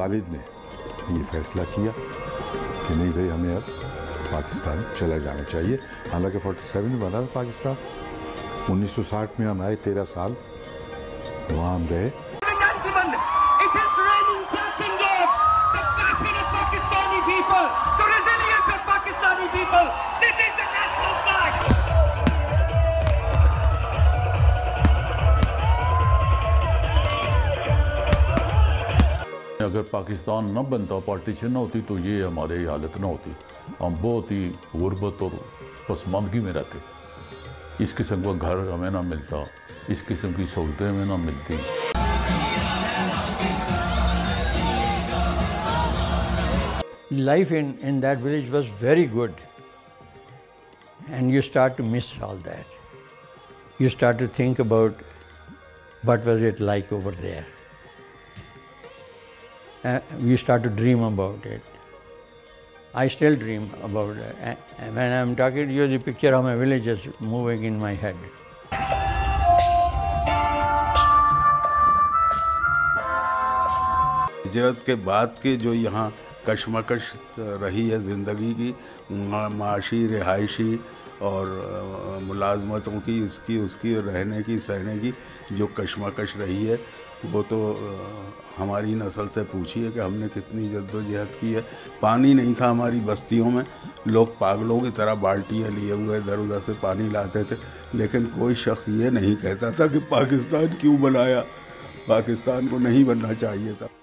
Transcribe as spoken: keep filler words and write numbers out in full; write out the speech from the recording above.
والد نے یہ فیصلہ کیا کہ نہیں بھائی ہمیں اب پاکستان چلا جانا چاہیے. حالانکہ فورٹی سیون میں بنا تھا پاکستان. انیس سو ساٹھ میں ہم آئے, تیرہ سال وہاں ہم رہے. اگر پاکستان نہ بنتا, پارٹیشن نہ ہوتی تو یہ ہمارے حالت نہ ہوتی. ہم بہت ہی غربت اور پسماندگی میں رہتے. اس قسم کا گھر ہمیں نہ ملتا, اس قسم کی سہولتیں ہمیں نہ ملتی. Life in, in that village was very good, and you start to miss all that. You start to think about what was it like over there. Uh, you start to dream about it. I still dream about it. And when I'm talking to you, the picture of my village is moving in my head. ہجرت کے بعد کے جو یہاں کشمکش رہی ہے زندگی کی, معاشی, رہائشی اور ملازمتوں کی, اس کی اس کی رہنے کی سہنے کی جو کشمکش رہی ہے, وہ تو ہماری نسل سے پوچھیے کہ ہم نے کتنی جد و جہد کی ہے. پانی نہیں تھا ہماری بستیوں میں, لوگ پاگلوں کی طرح بالٹیاں لیے ہوئے ادھر ادھر سے پانی لاتے تھے, لیکن کوئی شخص یہ نہیں کہتا تھا کہ پاکستان کیوں بنایا, پاکستان کو نہیں بننا چاہیے تھا.